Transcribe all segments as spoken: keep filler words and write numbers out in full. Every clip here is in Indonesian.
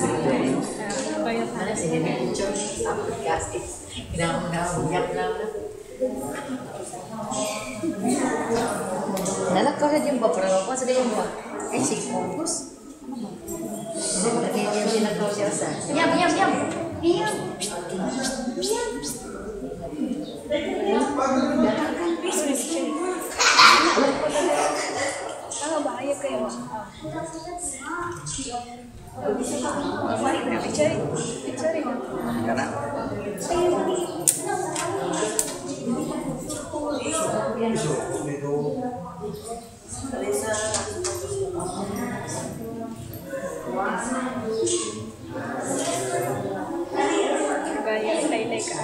Bayar Mana sih ini muncul aplikasi kenal-kenal banyak kenal. Nalak ko sa jumpa pero ko sa jumpa. Eh si fokus. Lagi yang sinagaw siya sa. Yam yam yam. Yam. Ah, bahaya kayo. Mari kita bicara. Bicara. Karena Gaya lay-lay ka.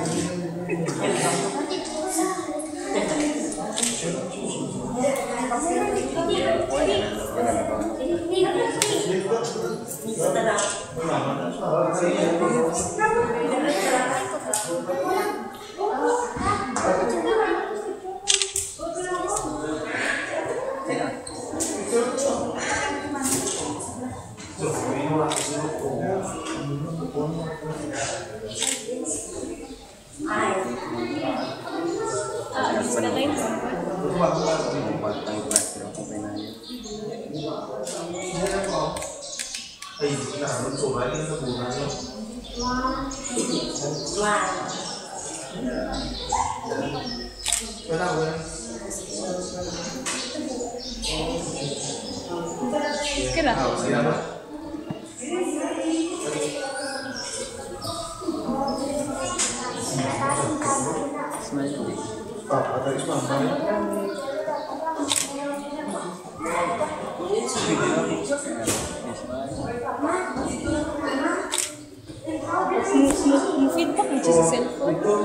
Ah, bisa na lain. Ay, nah, itu lagi itu bunganya. Wah. Kenapa? Kira. Siapa? Oh, ada Islam. Feedback aja sa cellphone.